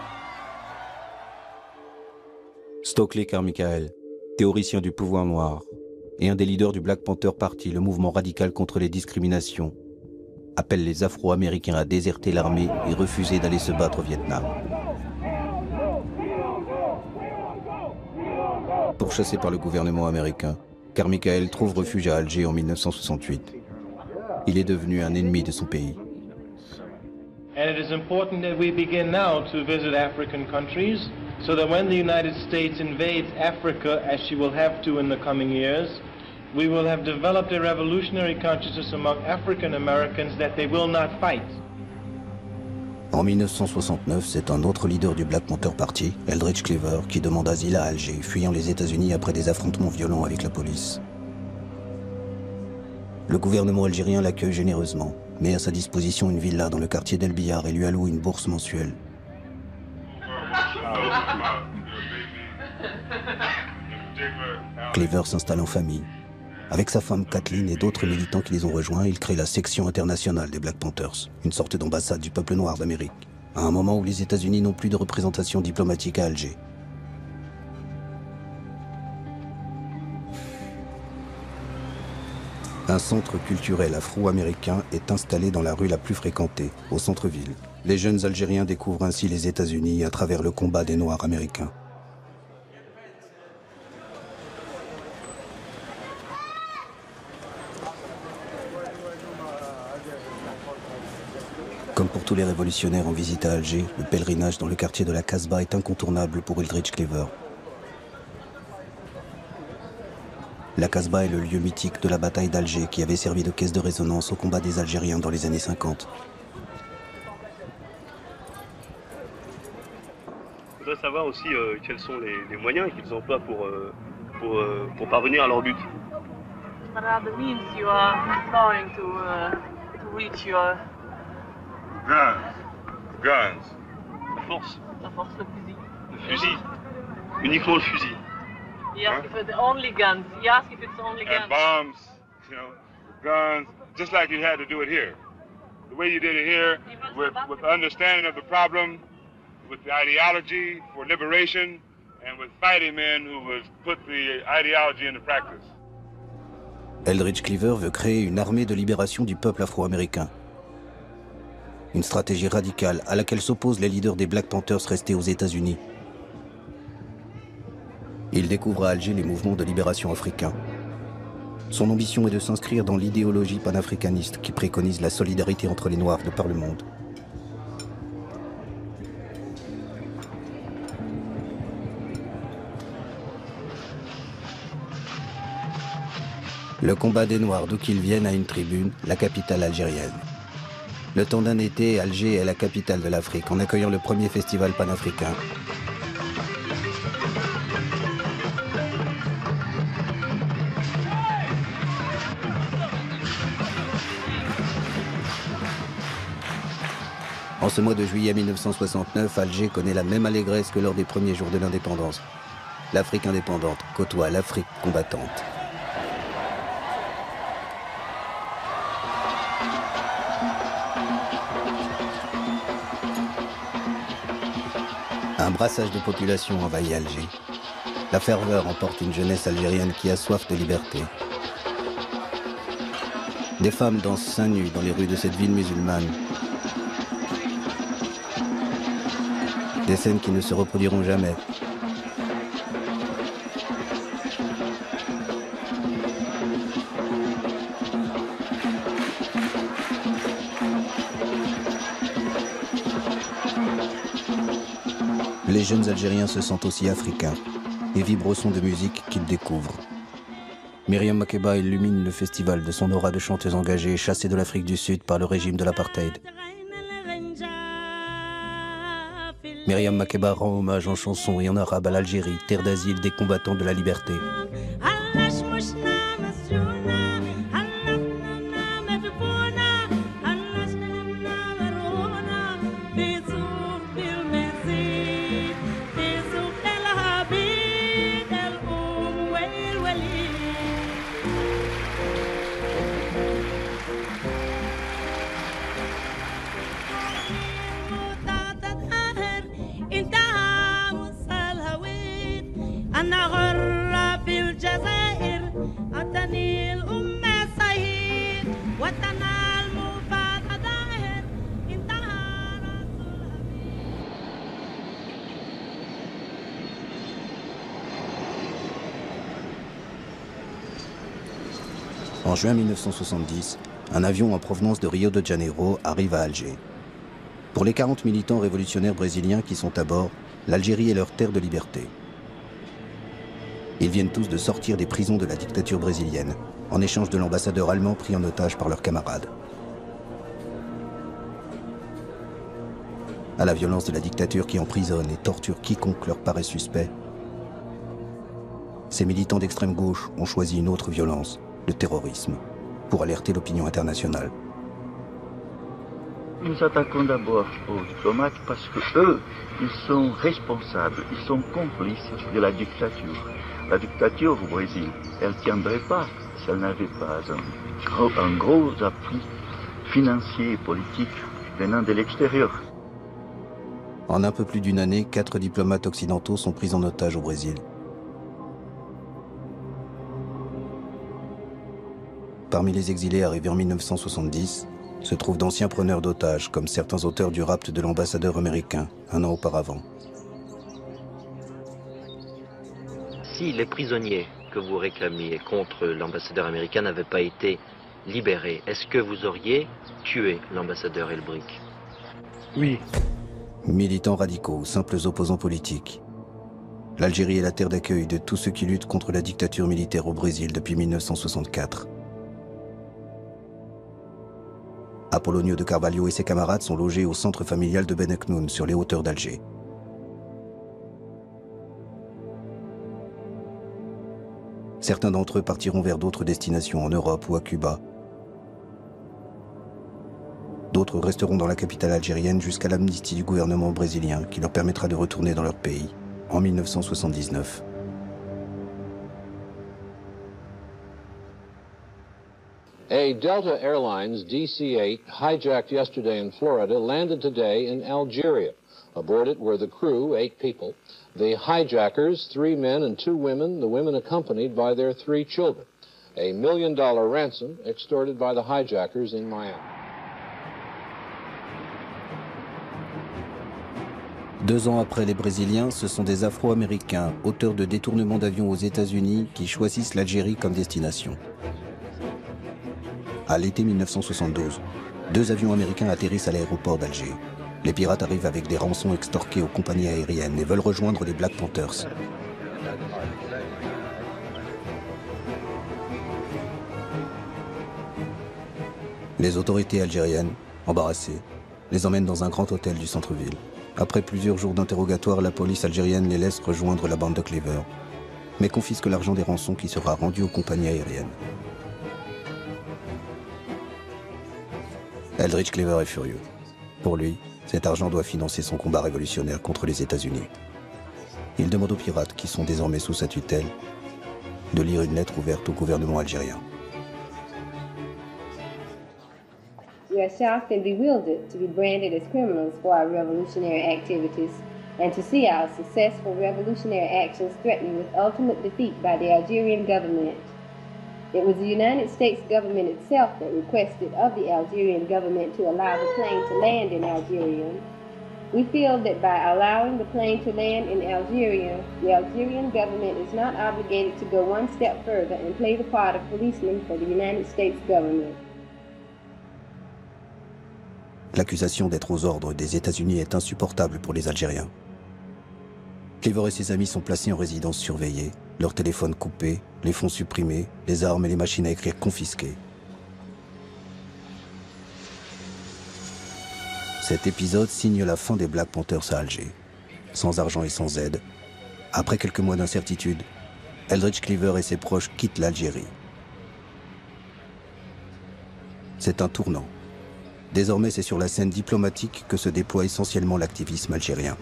Stokely Carmichael, théoricien du pouvoir noir, et un des leaders du Black Panther Party, le mouvement radical contre les discriminations, appelle les Afro-Américains à déserter l'armée et refuser d'aller se battre au Vietnam. Pourchassé par le gouvernement américain, Carmichael trouve refuge à Alger en mille neuf cent soixante-huit. Il est devenu un ennemi de son pays. And it is important that we begin now to visit African countries so that when the United States invades Africa, as she will have to in the coming years, we will have developed a revolutionary consciousness among African Americans that they will not fight. En mille neuf cent soixante-neuf, c'est un autre leader du Black Panther Party, Eldridge Cleaver, qui demande asile à Alger, fuyant les États-Unis après des affrontements violents avec la police. Le gouvernement algérien l'accueille généreusement, met à sa disposition une villa dans le quartier d'El Biar et lui alloue une bourse mensuelle. Cleaver s'installe en famille. Avec sa femme Kathleen et d'autres militants qui les ont rejoints, il crée la section internationale des Black Panthers, une sorte d'ambassade du peuple noir d'Amérique, à un moment où les États-Unis n'ont plus de représentation diplomatique à Alger. Un centre culturel afro-américain est installé dans la rue la plus fréquentée, au centre-ville. Les jeunes Algériens découvrent ainsi les États-Unis à travers le combat des Noirs américains. Comme pour tous les révolutionnaires en visite à Alger, le pèlerinage dans le quartier de la Casbah est incontournable pour Eldridge Cleaver. La Casbah est le lieu mythique de la bataille d'Alger qui avait servi de caisse de résonance au combat des Algériens dans les années cinquante. Je voudrais savoir aussi euh, quels sont les, les moyens qu'ils emploient pour, euh, pour, euh, pour parvenir à leur but. What are the means you are employing to, uh, to reach your... Guns. Guns. La force. La force, le fusil. Le fusil. Uniquement le fusil. He asked if it's the only guns. He asked if it's the only guns. And bombs, you know, guns, just like you had to do it here. The way you did it here, with, with the understanding of the problem, with the ideology for liberation, and with fighting men who would put the ideology into practice. Eldridge Cleaver veut créer une armée de libération du peuple afro-américain. Une stratégie radicale à laquelle s'opposent les leaders des Black Panthers restés aux États-Unis. Il découvre à Alger les mouvements de libération africains. Son ambition est de s'inscrire dans l'idéologie panafricaniste qui préconise la solidarité entre les Noirs de par le monde. Le combat des Noirs, d'où qu'ils viennent, a une tribune, la capitale algérienne. Le temps d'un été, Alger est la capitale de l'Afrique, en accueillant le premier festival panafricain. En ce mois de juillet mille neuf cent soixante-neuf, Alger connaît la même allégresse que lors des premiers jours de l'indépendance. L'Afrique indépendante côtoie l'Afrique combattante. Un brassage de population envahit Alger. La ferveur emporte une jeunesse algérienne qui a soif de liberté. Des femmes dansent seins nus dans les rues de cette ville musulmane. Des scènes qui ne se reproduiront jamais. Les jeunes Algériens se sentent aussi africains et vibrent au son de musique qu'ils découvrent. Myriam Makeba illumine le festival de son aura de chanteuse engagée, chassée de l'Afrique du Sud par le régime de l'apartheid. Myriam Makeba rend hommage en chanson et en arabe à l'Algérie, terre d'asile des combattants de la liberté. En juin mille neuf cent soixante-dix, un avion en provenance de Rio de Janeiro arrive à Alger. Pour les quarante militants révolutionnaires brésiliens qui sont à bord, l'Algérie est leur terre de liberté. Ils viennent tous de sortir des prisons de la dictature brésilienne, en échange de l'ambassadeur allemand pris en otage par leurs camarades. À la violence de la dictature qui emprisonne et torture quiconque leur paraît suspect, ces militants d'extrême gauche ont choisi une autre violence, le terrorisme, pour alerter l'opinion internationale. Nous attaquons d'abord aux diplomates parce que eux, ils sont responsables, ils sont complices de la dictature. La dictature au Brésil, elle ne tiendrait pas si elle n'avait pas un gros, un gros appui financier et politique venant de l'extérieur. En un peu plus d'une année, quatre diplomates occidentaux sont pris en otage au Brésil. Parmi les exilés arrivés en mille neuf cent soixante-dix, se trouvent d'anciens preneurs d'otages, comme certains auteurs du rapt de l'ambassadeur américain, un an auparavant. Si les prisonniers que vous réclamiez contre l'ambassadeur américain n'avaient pas été libérés, est-ce que vous auriez tué l'ambassadeur Elbrick? Oui. Militants radicaux ou simples opposants politiques. L'Algérie est la terre d'accueil de tous ceux qui luttent contre la dictature militaire au Brésil depuis mille neuf cent soixante-quatre. Apollonio de Carvalho et ses camarades sont logés au centre familial de Beneknoun, sur les hauteurs d'Alger. Certains d'entre eux partiront vers d'autres destinations, en Europe ou à Cuba. D'autres resteront dans la capitale algérienne jusqu'à l'amnistie du gouvernement brésilien, qui leur permettra de retourner dans leur pays, en mille neuf cent soixante-dix-neuf. A Delta Airlines D C eight, hijacked yesterday in Florida, landed today in Algeria. Aboard it were the crew, eight people, the hijackers, three men and two women, the women accompanied by their three children. A million dollar ransom extorted by the hijackers in Miami. Deux ans après les Brésiliens, ce sont des Afro-Américains, auteurs de détournements d'avions aux États-Unis, qui choisissent l'Algérie comme destination. À l'été mille neuf cent soixante-douze, deux avions américains atterrissent à l'aéroport d'Alger. Les pirates arrivent avec des rançons extorquées aux compagnies aériennes et veulent rejoindre les Black Panthers. Les autorités algériennes, embarrassées, les emmènent dans un grand hôtel du centre-ville. Après plusieurs jours d'interrogatoire, la police algérienne les laisse rejoindre la bande de Cleaver, mais confisque l'argent des rançons qui sera rendu aux compagnies aériennes. Eldridge Cleaver est furieux. Pour lui, cet argent doit financer son combat révolutionnaire contre les États-Unis. Il demande aux pirates, qui sont désormais sous sa tutelle, de lire une lettre ouverte au gouvernement algérien. We are shocked and bewildered to be branded as criminals for our revolutionary activities and to see our successful revolutionary actions threatened with ultimate defeat by the Algerian government. It was the United States government itself that requested of the Algerian government to allow the plane to land in Algeria. We feel that by allowing the plane to land in Algeria, the Algerian government is not obligated to go one step further and play the part of policeman for the United States government. L'accusation d'être aux ordres des États-Unis est insupportable pour les Algériens. Cleaver et ses amis sont placés en résidence surveillée, leurs téléphones coupés, les fonds supprimés, les armes et les machines à écrire confisquées. Cet épisode signe la fin des Black Panthers à Alger. Sans argent et sans aide, après quelques mois d'incertitude, Eldridge Cleaver et ses proches quittent l'Algérie. C'est un tournant. Désormais, c'est sur la scène diplomatique que se déploie essentiellement l'activisme algérien.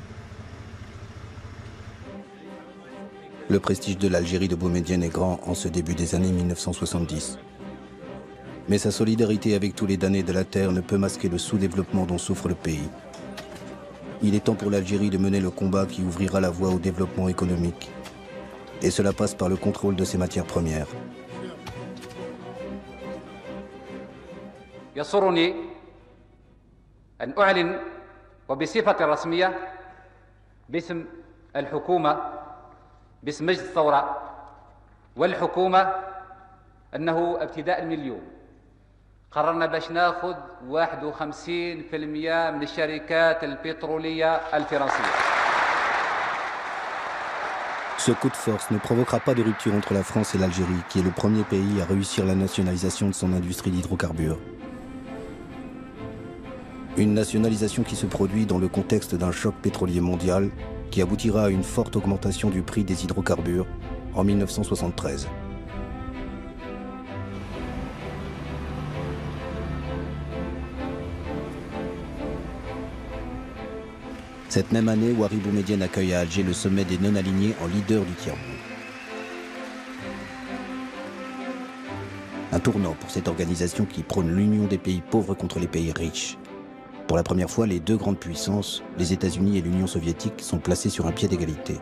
Le prestige de l'Algérie de Boumedienne est grand en ce début des années mille neuf cent soixante-dix. Mais sa solidarité avec tous les damnés de la terre ne peut masquer le sous-développement dont souffre le pays. Il est temps pour l'Algérie de mener le combat qui ouvrira la voie au développement économique. Et cela passe par le contrôle de ses matières premières. يسرني أن أعلن وبصفة رسمية باسم الحكومة باسم مجلس الثورة والحكومة أنه ابتداء من اليوم قررنا باش ناخذ واحد وخمسين بالمئة من الشركات البترولية الفرنسية. Ce coup de force ne provoquera pas de rupture entre la France et l'Algérie, qui est le premier pays à réussir la nationalisation de son industrie d'hydrocarbures. Une nationalisation qui se produit dans le contexte d'un choc pétrolier mondial qui aboutira à une forte augmentation du prix des hydrocarbures en mille neuf cent soixante-treize. Cette même année, Houari Boumedienne accueille à Alger le sommet des non-alignés en leader du tiers-monde. Un tournant pour cette organisation qui prône l'union des pays pauvres contre les pays riches. Pour la première fois, les deux grandes puissances, les États-Unis et l'Union soviétique, sont placés sur un pied d'égalité.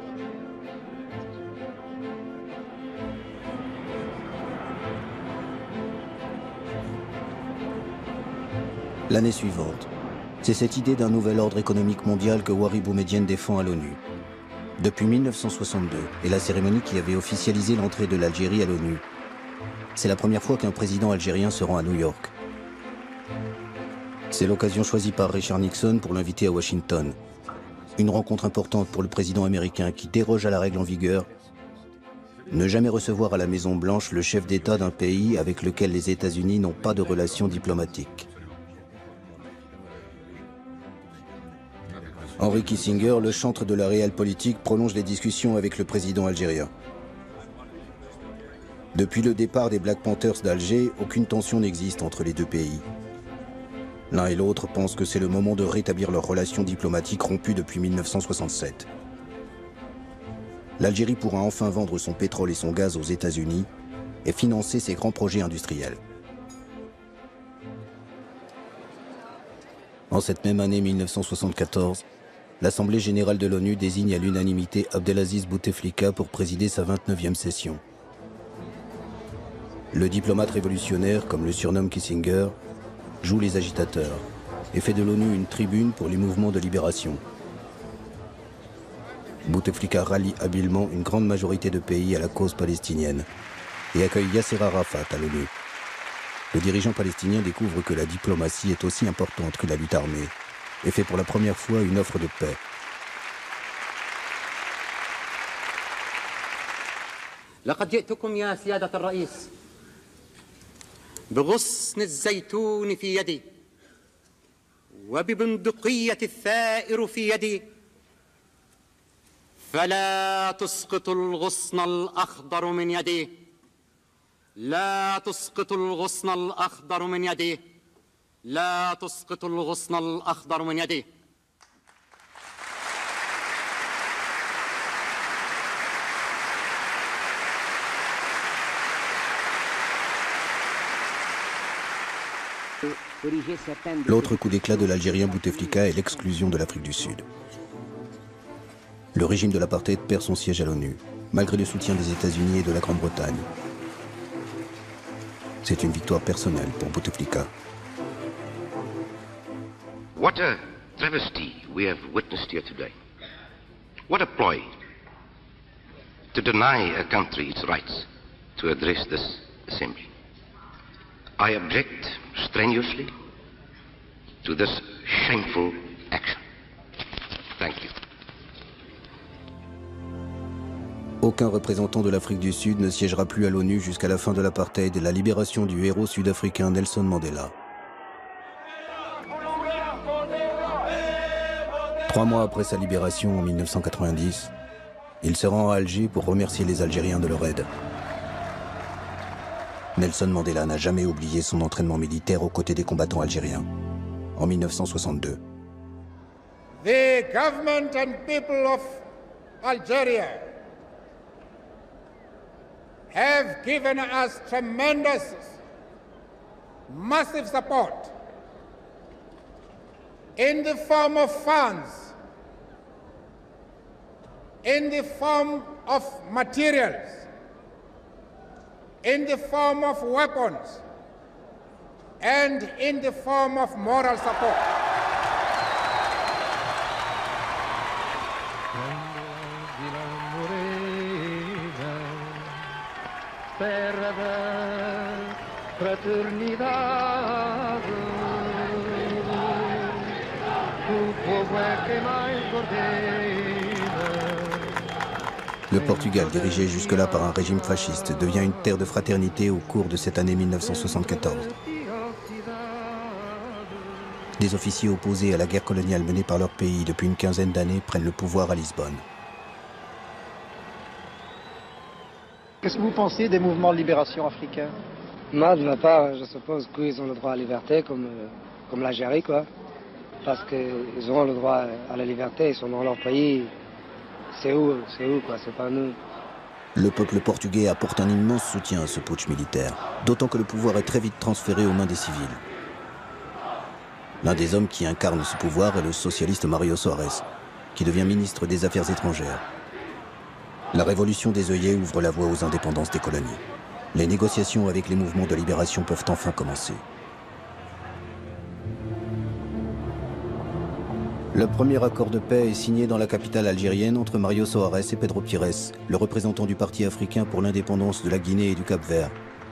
L'année suivante, c'est cette idée d'un nouvel ordre économique mondial que Houari Boumedienne défend à l'ONU. Depuis mille neuf cent soixante-deux et la cérémonie qui avait officialisé l'entrée de l'Algérie à l'ONU, c'est la première fois qu'un président algérien se rend à New York. C'est l'occasion choisie par Richard Nixon pour l'inviter à Washington. Une rencontre importante pour le président américain qui déroge à la règle en vigueur. Ne jamais recevoir à la Maison-Blanche le chef d'État d'un pays avec lequel les États-Unis n'ont pas de relations diplomatiques. Henry Kissinger, le chantre de la réelle politique, prolonge les discussions avec le président algérien. Depuis le départ des Black Panthers d'Alger, aucune tension n'existe entre les deux pays. L'un et l'autre pensent que c'est le moment de rétablir leurs relations diplomatiques rompues depuis mille neuf cent soixante-sept. L'Algérie pourra enfin vendre son pétrole et son gaz aux États-Unis et financer ses grands projets industriels. En cette même année mille neuf cent soixante-quatorze, l'Assemblée générale de l'ONU désigne à l'unanimité Abdelaziz Bouteflika pour présider sa vingt-neuvième session. Le diplomate révolutionnaire, comme le surnomme Kissinger, joue les agitateurs et fait de l'ONU une tribune pour les mouvements de libération. Bouteflika rallie habilement une grande majorité de pays à la cause palestinienne et accueille Yasser Arafat à l'ONU. Le dirigeant palestinien découvre que la diplomatie est aussi importante que la lutte armée et fait pour la première fois une offre de paix. لقد جئتكم يا سيادة الرئيس بغصن الزيتون في يدي وببندقية الثائر في يدي فلا تسقط الغصن الأخضر من يدي لا تسقط الغصن الأخضر من يدي لا تسقط الغصن الأخضر من يدي. L'autre coup d'éclat de l'Algérien Bouteflika est l'exclusion de l'Afrique du Sud. Le régime de l'apartheid perd son siège à l'ONU, malgré le soutien des États-Unis et de la Grande-Bretagne. C'est une victoire personnelle pour Bouteflika. What a travesty we have witnessed here today. What a ploy to deny a country its rights to address this assembly. I object strenuously to this shameful action. Thank you. Aucun représentant de l'Afrique du Sud ne siégera plus à l'ONU jusqu'à la fin de l'apartheid et la libération du héros sud-africain Nelson Mandela. Trois mois après sa libération en mille neuf cent quatre-vingt-dix, il se rend à Alger pour remercier les Algériens de leur aide. Nelson Mandela n'a jamais oublié son entraînement militaire aux côtés des combattants algériens. En mille neuf cent soixante-deux. The government and people of Algeria have given us tremendous, massive support in the form of funds, in the form of materials, in the form of weapons, and in the form of moral support. Le Portugal, dirigé jusque-là par un régime fasciste, devient une terre de fraternité au cours de cette année mille neuf cent soixante-quatorze. Des officiers opposés à la guerre coloniale menée par leur pays depuis une quinzaine d'années prennent le pouvoir à Lisbonne. Qu'est-ce que vous pensez des mouvements de libération africains? Moi, de ma part, je suppose qu'ils ont le droit à la liberté, comme, comme l'Algérie, quoi. Parce qu'ils ont le droit à la liberté, ils sont dans leur pays. C'est où, c'est où, quoi, c'est pas nous. Le peuple portugais apporte un immense soutien à ce putsch militaire, d'autant que le pouvoir est très vite transféré aux mains des civils. L'un des hommes qui incarne ce pouvoir est le socialiste Mário Soares, qui devient ministre des Affaires étrangères. La révolution des œillets ouvre la voie aux indépendances des colonies. Les négociations avec les mouvements de libération peuvent enfin commencer. Le premier accord de paix est signé dans la capitale algérienne entre Mário Soares et Pedro Pires, le représentant du Parti africain pour l'indépendance de la Guinée et du Cap-Vert.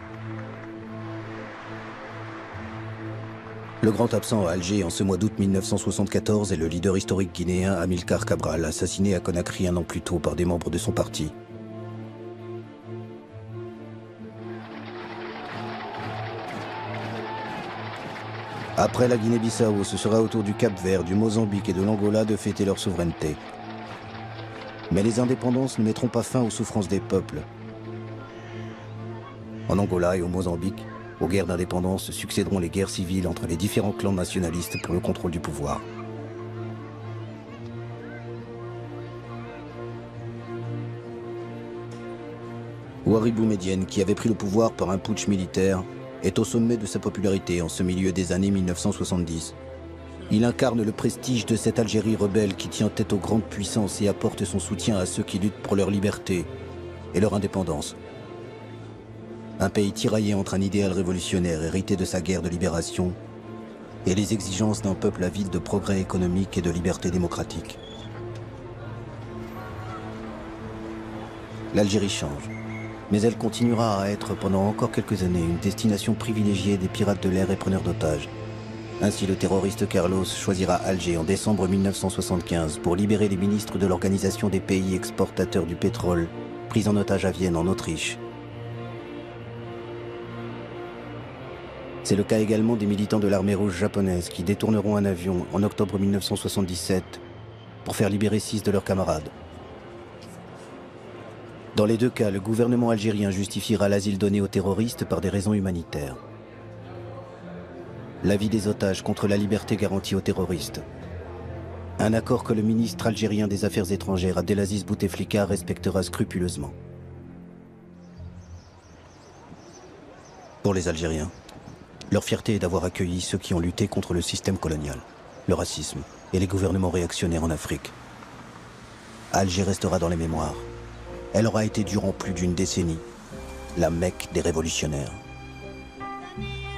Le grand absent à Alger en ce mois d'août mille neuf cent soixante-quatorze est le leader historique guinéen Amilcar Cabral, assassiné à Conakry un an plus tôt par des membres de son parti. Après la Guinée-Bissau, ce sera au tour du Cap-Vert, du Mozambique et de l'Angola de fêter leur souveraineté. Mais les indépendances ne mettront pas fin aux souffrances des peuples. En Angola et au Mozambique, aux guerres d'indépendance succéderont les guerres civiles entre les différents clans nationalistes pour le contrôle du pouvoir. Ouari Boumedienne, qui avait pris le pouvoir par un putsch militaire, est au sommet de sa popularité en ce milieu des années mille neuf cent soixante-dix. Il incarne le prestige de cette Algérie rebelle qui tient tête aux grandes puissances et apporte son soutien à ceux qui luttent pour leur liberté et leur indépendance. Un pays tiraillé entre un idéal révolutionnaire hérité de sa guerre de libération et les exigences d'un peuple avide de progrès économique et de liberté démocratique. L'Algérie change, mais elle continuera à être pendant encore quelques années une destination privilégiée des pirates de l'air et preneurs d'otages. Ainsi, le terroriste Carlos choisira Alger en décembre mille neuf cent soixante-quinze pour libérer les ministres de l'Organisation des pays exportateurs du pétrole, pris en otage à Vienne en Autriche. C'est le cas également des militants de l'armée rouge japonaise qui détourneront un avion en octobre mille neuf cent soixante-dix-sept pour faire libérer six de leurs camarades. Dans les deux cas, le gouvernement algérien justifiera l'asile donné aux terroristes par des raisons humanitaires. La vie des otages contre la liberté garantie aux terroristes. Un accord que le ministre algérien des Affaires étrangères, Abdelaziz Bouteflika, respectera scrupuleusement. Pour les Algériens, leur fierté est d'avoir accueilli ceux qui ont lutté contre le système colonial, le racisme et les gouvernements réactionnaires en Afrique. Alger restera dans les mémoires. Elle aura été durant plus d'une décennie la Mecque des révolutionnaires. l'année.